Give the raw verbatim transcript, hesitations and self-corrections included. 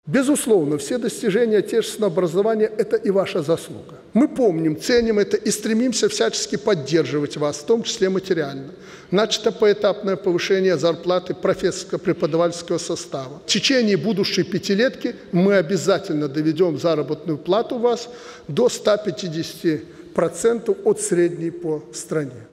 Безусловно, все достижения отечественного образования – это и ваша заслуга. Мы помним, ценим это и стремимся всячески поддерживать вас, в том числе материально. Начато поэтапное повышение зарплаты профессорско-преподавательского состава. В течение будущей пятилетки мы обязательно доведем заработную плату вас до ста пятидесяти процентов от средней по стране.